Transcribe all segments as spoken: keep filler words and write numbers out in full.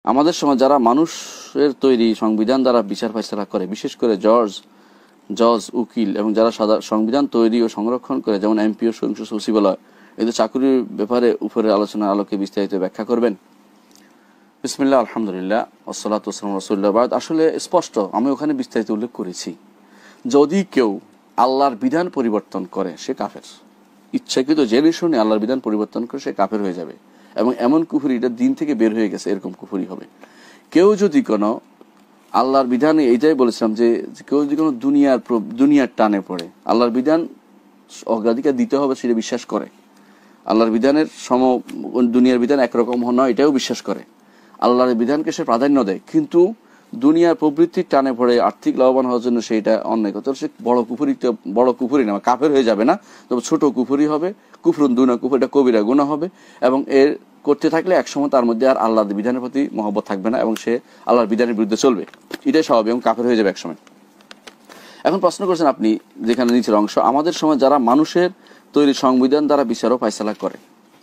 আমাদের সমাজ যারা মানুষের তৈরি সংবিধান দ্বারা বিচার ফাইসলা করে, বিশেষ করে জজ জজ উকিল এবং যারা সাদা সংবিধান তৈরি ও সংরক্ষণ করে, যেমন এমপি ও সংসদ সচিবালয়, এদের চাকরির ব্যাপারে উপরে আলোচনার আলোকে বিস্তারিত ব্যাখ্যা করবেন। বিসমিল্লাহ, আলহামদুলিল্লাহ, ওয়াসসালাতু ওয়াসসালামু আলা রাসূলিল্লাহ। বাদ আসলে স্পষ্ট, আমি ওখানে বিস্তারিত উল্লেখ করেছি, যদি কেউ আল্লাহর বিধান পরিবর্তন করে সে কাফের। ইচ্ছাকৃত জেনে শুনে আল্লাহর বিধান পরিবর্তন করে সে কাফের হয়ে যাবে, এবং এমন কুফরি, এটা দিন থেকে বের হয়ে গেছে, এরকম কুফরি হবে। কেউ যদি কোনো আল্লাহর বিধানে, এইটাই বলেছিলাম যে কেউ যদি কোনো দুনিয়ার দুনিয়ার টানে পড়ে, আল্লাহর বিধান অগ্রাধিকার দিতে হবে সেটা বিশ্বাস করে, আল্লাহর বিধানের সম দুনিয়ার বিধান একরকম নয় এটাও বিশ্বাস করে, আল্লাহর বিধানকে সে প্রাধান্য দেয়, কিন্তু দুনিয়ার প্রবৃত্তির টানে পড়ে আর্থিক লাভবান হওয়ার জন্য সেইটা অন্যায় কথা, সে বড় কুফরি, বড় কুফরি না, কাফের হয়ে যাবে না, তবে ছোট কুফরি হবে। কুফরুন দুনা কুফর, এটা কবিরা গুনাহ হবে, এবং এর করতে থাকলে একসময় তার মধ্যে আর আল্লাহর বিধানের প্রতি মহব্বত থাকবে না, এবং সে আল্লাহর বিধানের বিরুদ্ধে চলবে, এটাই স্বাভাবিক, এবং কাফের হয়ে যাবে একসময়। এখন প্রশ্ন করছেন আপনি, যেখানে নিচের অংশ, আমাদের সময় যারা মানুষের তৈরি সংবিধান দ্বারা বিচার ও ফায়সালা করে,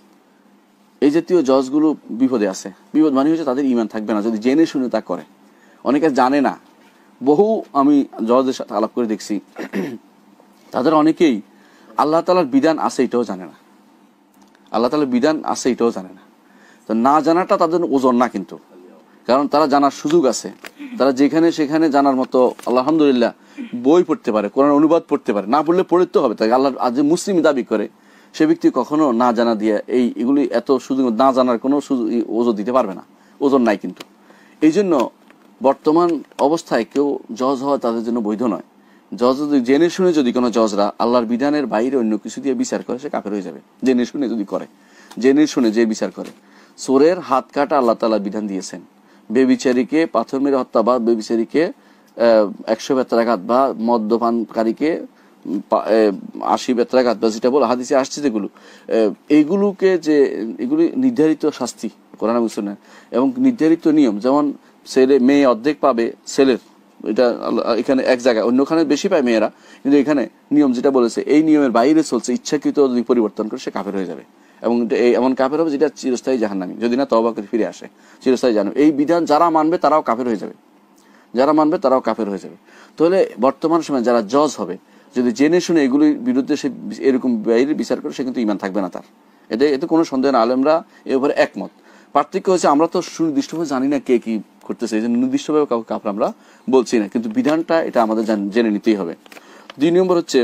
এই জাতীয় জজগুলো বিপদে আছে। বিপদ মানে হচ্ছে তাদের ঈমান থাকবে না যদি জেনে শুনে তা করে। অনেকে জানে না, বহু আমি জজদের সাথে আলাপ করে দেখছি, তাদের অনেকেই আল্লাহ তাআলার বিধান আছে এটাও জানে না, আল্লাহ তাআলার বিধান আছে এটাও জানে না। তো না জানাটা তাদের ওজন না, কিন্তু কারণ তারা জানার সুযোগ আছে, তারা যেখানে সেখানে জানার মতো আলহামদুলিল্লাহ বই পড়তে পারে, কোরআন অনুবাদ পড়তে পারে, না পড়লে পড়তে হবে তাকে। আল্লাহ আজ মুসলিম দাবি করে সে ব্যক্তি কখনো না জানা দিয়ে এই এগুলি এত সুযোগ, না জানার কোনো সুযোগ ওজন দিতে পারবে না, ওজন নাই। কিন্তু এই জন্য বর্তমান অবস্থায় কেউ জজ হওয়া তাদের জন্য বৈধ নয়। জজ যদি জেনে শুনে, যদি কোনো জজরা আল্লাহর বিধানের বাইরে অন্য কিছু দিয়ে বিচার করে, সে কাফের হয়ে যাবে। জেনে শুনে যদি করে, জেনে শুনে যে বিচার করে, চোরের হাত কাটা আল্লাহ তাআলা বিধান দিয়েছেন, বেবিচারীকে পাথর মেরে হত্যা বা বেবিচারীকে একশো বেত্রাঘাত বা মদ্যপানকারীকে আশি বেত্রাঘাত বা যেটা বলে হাদিসে আসছে, যেগুলো এইগুলোকে যে এগুলি নির্ধারিত শাস্তি কোরআন এবং সুন্নাহ, এবং নির্ধারিত নিয়ম, যেমন ছেলে মেয়ে অর্ধেক পাবে ছেলের, এটা এখানে এক জায়গায়, অন্যখানে বেশি পায় মেয়েরা, কিন্তু এখানে নিয়ম যেটা বলেছে এই নিয়মের বাইরে চলছে, ইচ্ছাকৃত যদি পরিবর্তন করে সে কাফের হয়ে যাবে, এবং এমন কাফের হবে যেটা চিরস্থায়ী জাহান্নামী, যদি না তওবা করে ফিরে আসে, চিরস্থায়ী জাহান্নাম। এই বিধান যারা মানবে তারাও কাফের হয়ে যাবে, যারা মানবে তারাও কাফের হয়ে যাবে। তাহলে বর্তমান সময় যারা জজ হবে, যদি জেনে শুনে এগুলির বিরুদ্ধে সে এরকম বাইরে বিচার করে, সে কিন্তু ঈমান থাকবে না তার, এতে এতে কোনো সন্দেহ না। আলেমরা এর উপরে একমত। পার্থক্য হচ্ছে আমরা তো সুনির্দিষ্টভাবে জানি না কে কি করতেছে, এই জন্য নির্দিষ্টভাবে কাউকে কাফের আমরা বলছি না, কিন্তু বিধানটা এটা আমাদের জেনে নিতেই হবে। দুই নম্বর হচ্ছে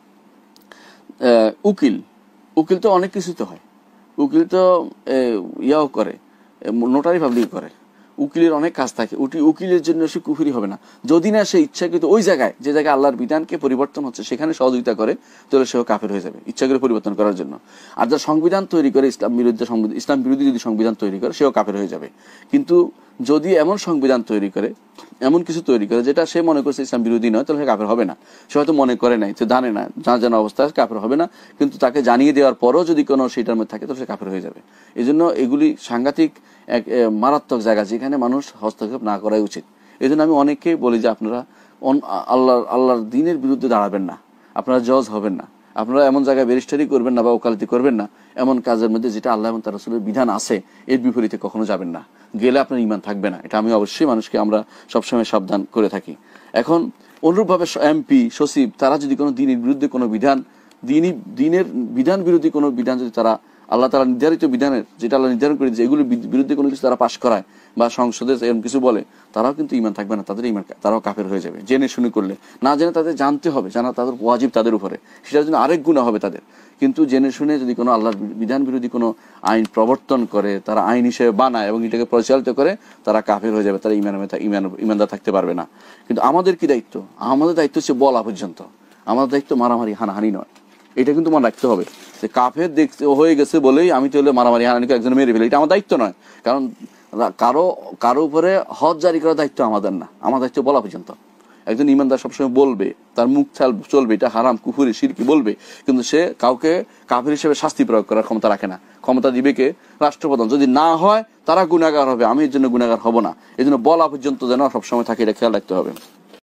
উকিল। উকিল তো অনেক কিছু তো হয়, উকিল তো ইয়াও করে, নোটারি পাবলিক করে, উকিলের অনেক কাজ থাকে। উকিলের জন্য সে কুফরি হবে না যদি না সে ইচ্ছাকৃত ওই জায়গায়, যে জায়গায় আল্লাহর বিধানকে পরিবর্তন হচ্ছে সেখানে সহযোগিতা করে, তাহলে সেও কাফের হয়ে যাবে ইচ্ছা করে পরিবর্তন করার জন্য। আর যারা সংবিধান তৈরি করে ইসলাম বিরুদ্ধে, ইসলাম বিরোধী যদি সংবিধান তৈরি করে, সেও কাফের হয়ে যাবে। কিন্তু যদি এমন সংবিধান তৈরি করে, এমন কিছু তৈরি করে যেটা সে মনে করছে ইসলাম বিরোধী নয়, তাহলে সে কাফের হবে না। সে হয়তো মনে করে নাই, সে জানে না, জানা জানা অবস্থায় কাফের হবে না, কিন্তু তাকে জানিয়ে দেওয়ার পরও যদি কোনো সেটার মধ্যে থাকে, তাহলে সে কাফের হয়ে যাবে। এই জন্য এগুলি সাংঘাতিক এক মারাত্মক জায়গা, যেখানে মানুষ হস্তক্ষেপ না করাই উচিত। এই জন্য আমি অনেককেই বলি যে আপনারা আল্লাহ আল্লাহর দ্বীনের বিরুদ্ধে দাঁড়াবেন না, আপনারা জজ হবেন না, আপনারা এমন জায়গায় ব্যারিস্টারি করবেন না বা ওকালতি করবেন না, এমন কাজের মধ্যে যেটা আল্লাহ এবং তার রাসূলের বিধান আছে এর বিপরীতে কখনো যাবেন না, গেলে আপনার ঈমান থাকবে না। এটা আমি অবশ্যই মানুষকে আমরা সবসময় সাবধান করে থাকি। এখন অনুরূপভাবে এমপি সচিব, তারা যদি কোনো দ্বীনের বিরুদ্ধে কোনো বিধান, দ্বীনি দ্বীনের বিধান বিরোধী কোনো বিধান যদি তারা আল্লাহ তাআলা নির্ধারিত বিধানের, যেটা আল্লাহ নির্ধারণ করে দিয়েছে, এগুলোর বিরুদ্ধে কোনো কিছু তারা পাশ করায় বা সংসদে এরকম কিছু বলে, তারাও কিন্তু ঈমান থাকবে না, তাদের ঈমান, তারাও কাফের হয়ে যাবে জেনে শুনে করলে। না জেনে তাদের জানতে হবে, জানা তাদের ওয়াজিব তাদের উপরে, সেটার জন্য আরেক গুনাহ হবে তাদের। কিন্তু জেনে শুনে যদি কোনো আল্লাহর বিধান বিরোধী কোনো আইন প্রবর্তন করে, তারা আইন হিসেবে বানায় এবং এটাকে পরিচালিত করে, তারা কাফের হয়ে যাবে, তারা ঈমান ঈমান ঈমানদার থাকতে পারবে না। কিন্তু আমাদের কি দায়িত্ব? আমাদের দায়িত্ব হচ্ছে বলা পর্যন্ত, আমাদের দায়িত্ব মারামারি হানাহানি নয়। এটা কিন্তু মনে রাখতে হবে যে কাফের দেখতে হয়ে গেছে বলেই আমি তাহলে মারামারি হানাহানি করে একজন মেরে ফেলি, এটা আমার দায়িত্ব নয়। কারণ কারো কারো উপরে হদ জারি করার দায়িত্ব আমাদের না, আমার দায়িত্ব বলা পর্যন্ত। একজন ইমানদার সবসময় বলবে, তার মুখ ছাল চলবে, এটা হারাম কুফরি শিরকি বলবে, কিন্তু সে কাউকে কাফের হিসেবে শাস্তি প্রয়োগ করার ক্ষমতা রাখে না। ক্ষমতা দিবে কে? রাষ্ট্রপ্রধান। যদি না হয় তারা গুনাহগার হবে, আমি এর জন্য গুনাহগার হব না। এই জন্য বলা পর্যন্ত যেন সবসময় থাকে, এটা খেয়াল রাখতে হবে।